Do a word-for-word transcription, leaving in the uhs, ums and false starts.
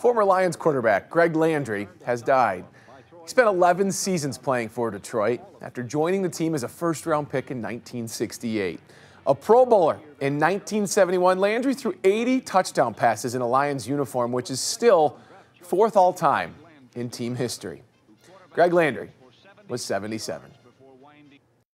Former Lions quarterback Greg Landry has died. He spent eleven seasons playing for Detroit after joining the team as a first-round pick in nineteen sixty-eight. A Pro Bowler in nineteen seventy-one, Landry threw eighty touchdown passes in a Lions uniform, which is still fourth all-time in team history. Greg Landry was seventy-seven.